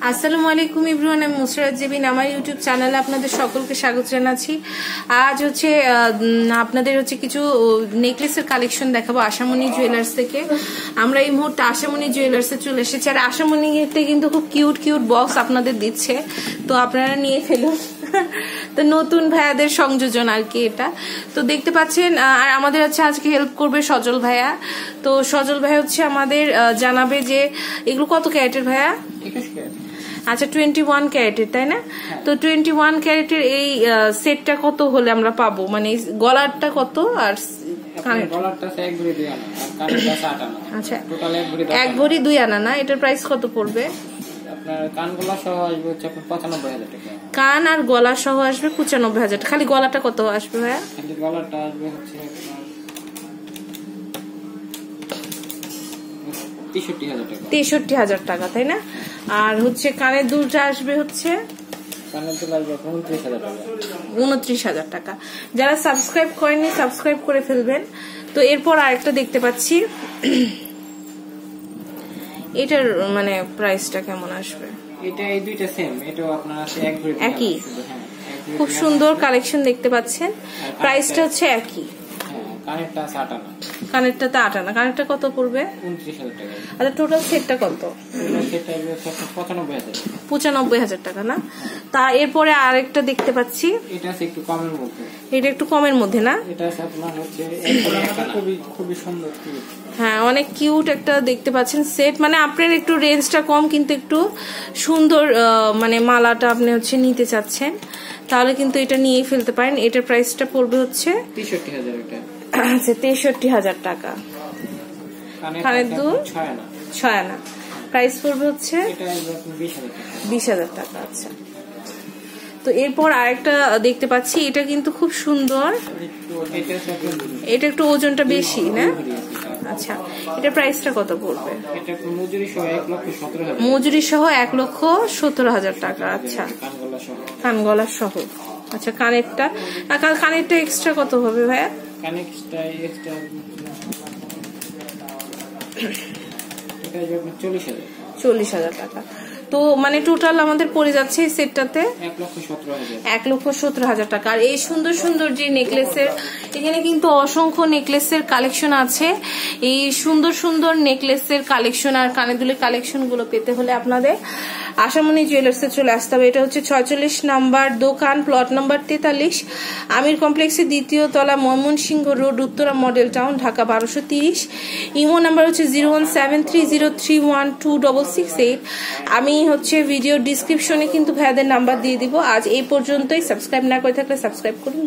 আসসালামু আলাইকুম এভরিওয়ান, আমি মুসরাত জেবিন। আমার ইউটিউব চ্যানেলে আপনাদের সকলকে স্বাগত জানাচ্ছি। আজ আপনাদের কিছু নেকলেসের কালেকশন দেখাবো আশামণি জুয়েলার্স থেকে। আমরা এই মুহূর্তে আশামণি জুয়েলার্সে চলে এসেছি। আর আশামণিতে কিন্তু খুব কিউট কিউট বক্স আপনাদের দিচ্ছে, তো আপনারা নিয়ে ফেলুন। তো নতুন ভাইয়াদের সংযোজন আর কি এটা। তো দেখতে পাচ্ছেন, আর আমাদের আজকে হেল্প করবে সজল ভাইয়া। তো সজল ভাইয়া আমাদের জানাবে যে এগুলো কত ক্যারেটের ভাইয়া। আচ্ছা, 21 ক্যারেটের, তাই না? তো 21 ক্যারেটের এই সেটটা কত হলে আমরা পাবো, মানে গলারটা কত আর আচ্ছা 1 ভরি 2 আনা না? এটার প্রাইস কত পড়বে? কান আর গলা সহ আসবে 95,000। খালি গলাটা কত আসবে ভাইয়া? গলাটা আসবে 63,000 টাকা, তাই না? আর কানের দুলটা আসবে কানের দুল আসবে 29,000 টাকা। যারা সাবস্ক্রাইব করেননি সাবস্ক্রাইব করে ফেলবেন। তো এরপর আরেকটা দেখতে পাচ্ছি, এটার মানে প্রাইসটা কেমন আসবে? এটা এই দুইটা সেম, এটাও আপনার আছে একই। খুব সুন্দর কালেকশন দেখতে পাচ্ছেন। প্রাইসটা একই। কানেরটাতে 8 আনা। কানেরটা কত পড়বে? 29,000 টাকা। আচ্ছা, টোটাল সেটটা কত? 95,000 টাকা না? তা এরপরে আরেকটা দেখতে পাচ্ছি, এটা একটু কমের মধ্যে। এটা একটু কমের মধ্যে না? এটা আপনার খুবই সুন্দর। হ্যাঁ, অনেক কিউট একটা দেখতে পাচ্ছেন সেট। মানে আপনার একটু রেঞ্জটা কম, কিন্তু একটু সুন্দর মানে মালাটা আপনি নিতে চাচ্ছেন, তাহলে কিন্তু এটা নিয়েই ফেলতে পারেন। এটার প্রাইসটা পড়বে 63,000 টাকা। আচ্ছা, 63,000 টাকা। কানের দুল 6 আনা। প্রাইস পড়বে 20,000 টাকা। আচ্ছা, তো এরপর আরেকটা দেখতে পাচ্ছি, এটা কিন্তু খুব সুন্দর। এটা একটু ওজনটা বেশি না? আচ্ছা, এটা প্রাইসটা কত পড়বে? মজুরি সহ 1,17,000 টাকা। আচ্ছা, কানগলা সহ। আচ্ছা, কানেরটা এক্সট্রা কত হবে ভাইয়া? 40,000 টাকা। তো মানে টোটাল আমাদের পড়ে যাচ্ছে এই সেটটাতে 1,17,000 টাকা। আর এই সুন্দর সুন্দর যে নেকলেসের, এখানে কিন্তু অসংখ্য নেকলেসের কালেকশন আছে। এই সুন্দর সুন্দর নেকলেসের কালেকশন আর কানের দুলের কালেকশন গুলো পেতে হলে আপনাদের আশামণি জুয়েলার্সে চলে আসতে হবে। এটা 46 নাম্বার দোকান, প্লট নাম্বার 43, আমির কমপ্লেক্সের 2য় তলা, Mymensingh road, Uttara model town, Dhaka 1230। Imo number 01730312668। আমি ভিডিও ডিসক্রিপশনে কিন্তু ভাইয়াদের নাম্বার দিয়ে দিব। আজ এই পর্যন্তই। সাবস্ক্রাইব না করে থাকলে সাবস্ক্রাইব করুন।